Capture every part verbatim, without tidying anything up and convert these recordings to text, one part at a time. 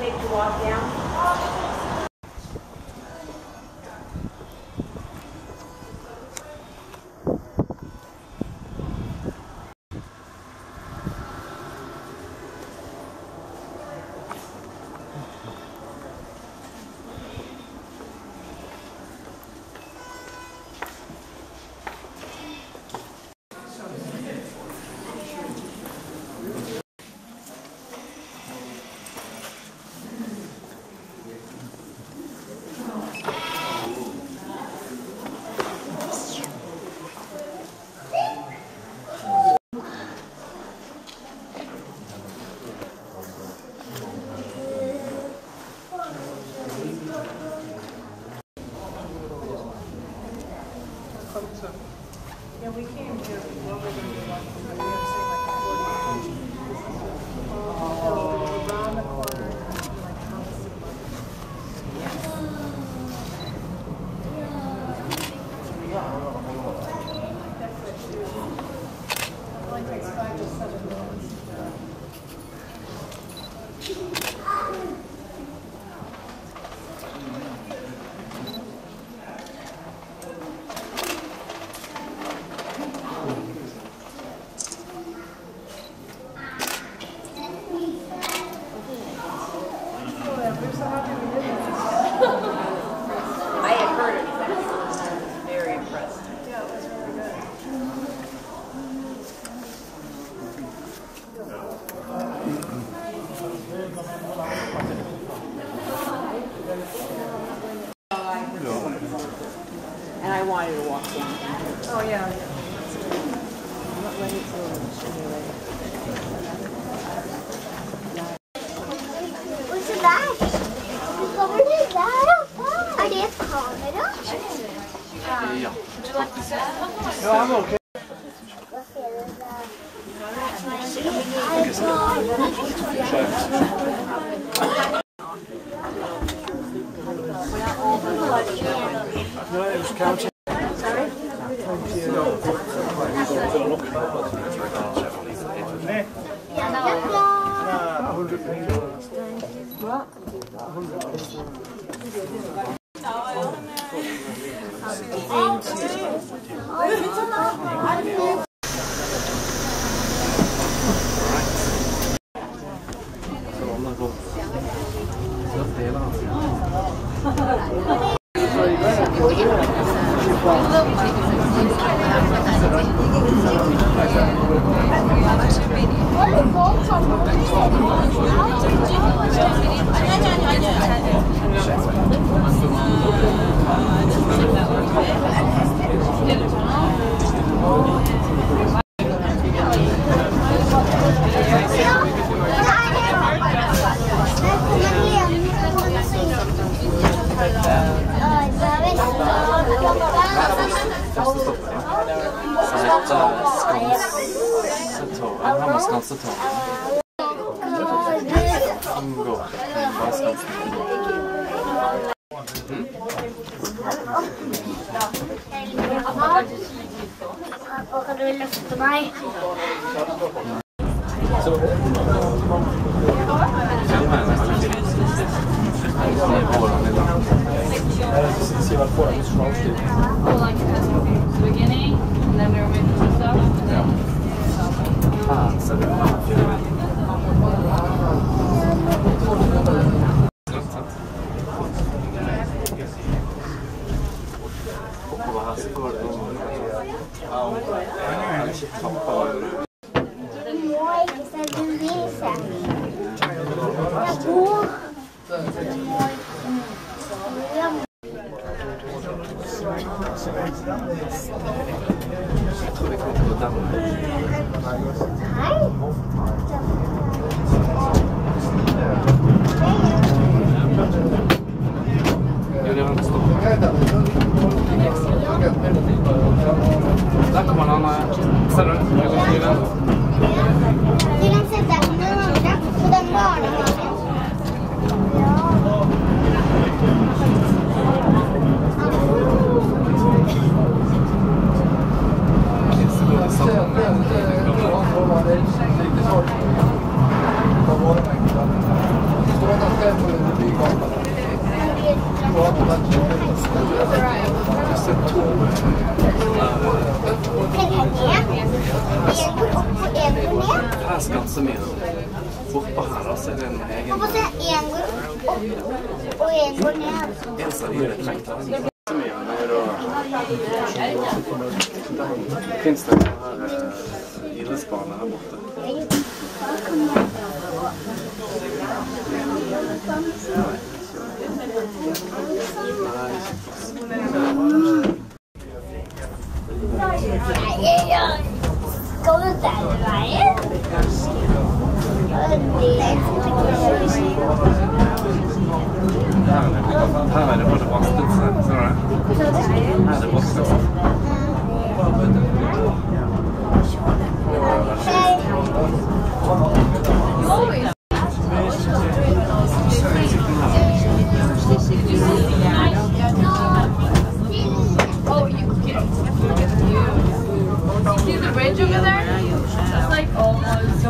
take to walk down? Yeah, we came here while we were going to be walking, but we were saying like forty around the corner, like house. That's it too. It only takes five to seven minutes. I had heard it. I was very impressed. Yeah, it was really good. And I wanted to walk down. Oh yeah, yeah. I'm not ready to show you later. What's the bag? Kommer du där? Är det ett kamera? Ja. Ja, men okej. Vad ser du där? No, it was counting. Sorry? Pappa, kan du lyfta mig? Beginning, and then we were making some stuff. Ah, så det var jag tror vi kommer på den. Jo, det var inte stort. Där kommer han. Ser du? Jag går till den. Vill han sätta den andra på den barnen? Ja. Her skal ganske mye. Bortpå her også er det en egen... Hvorfor ser en går opp og en går ned? En som er litt trengt her. Ganske mye mer og... Finns det her idrettsbane her borte? Skal du den veien? Her er det både vasket, ser du det? Her er det vasket. See the bridge over there? It's like almost.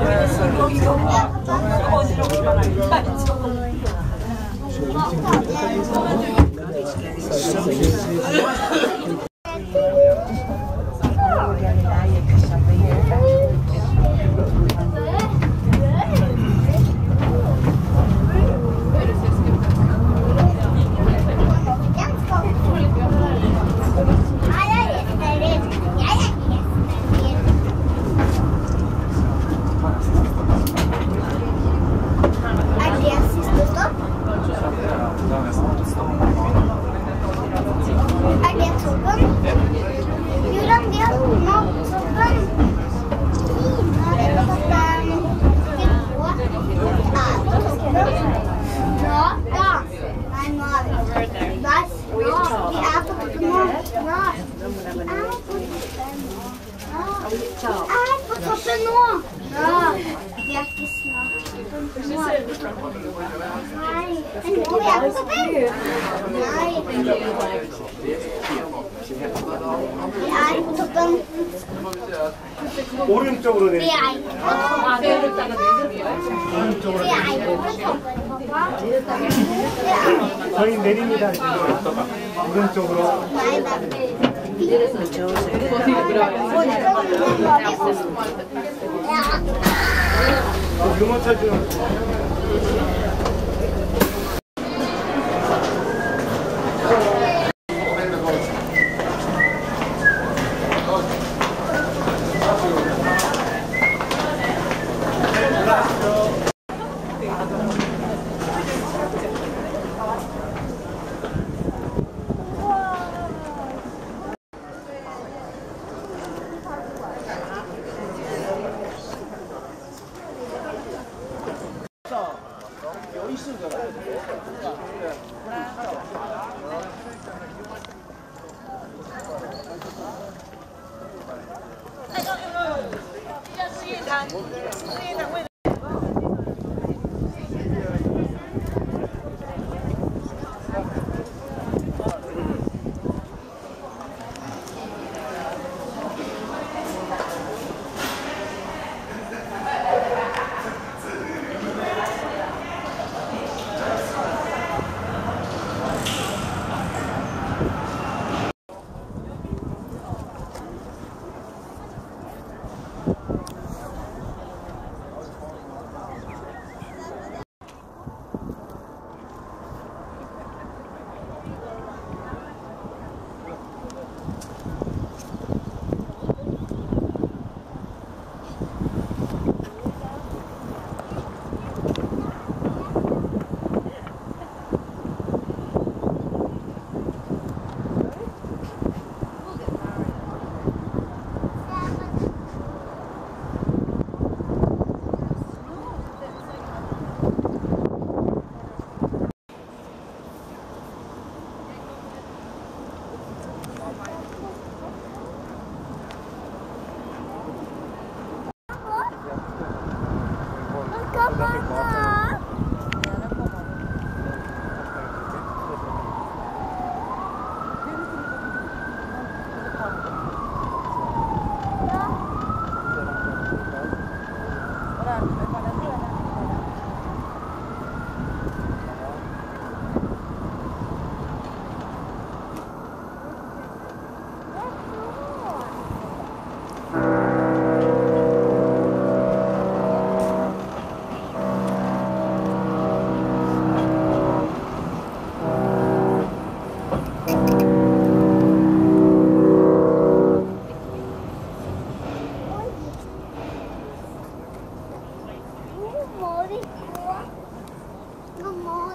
오른쪽으로 내리세요. 저희 내립니다. 오른쪽으로. 유모차 좀.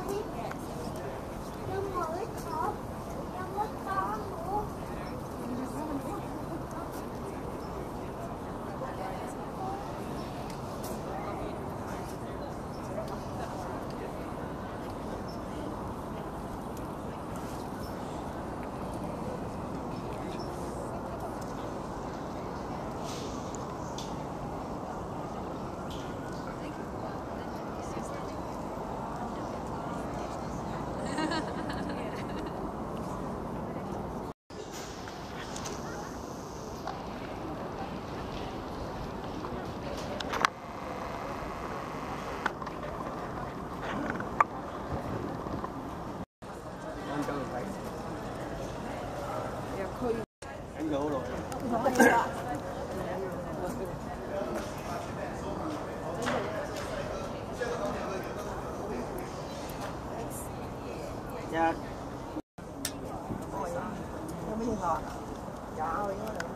Em vô rồi. Dạ. Nó mới ngọt. Trời ơi, nó được.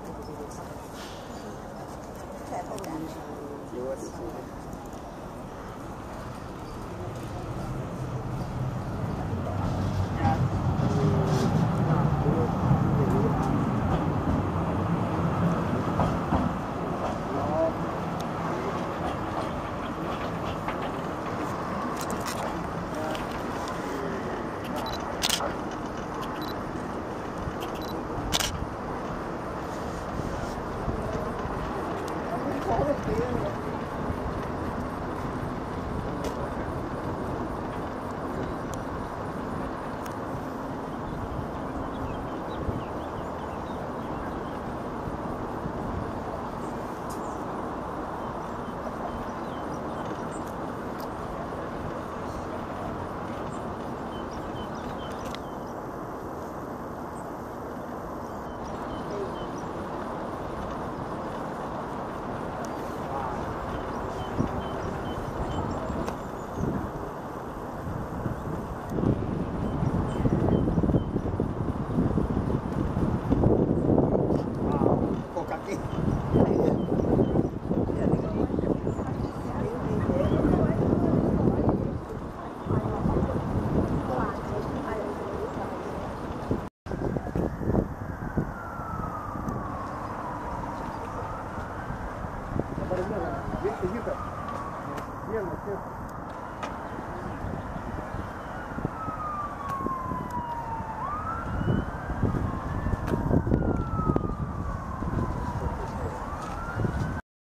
Sẽ không đạt. Viết tiếng như vậy. Viết một tiếng.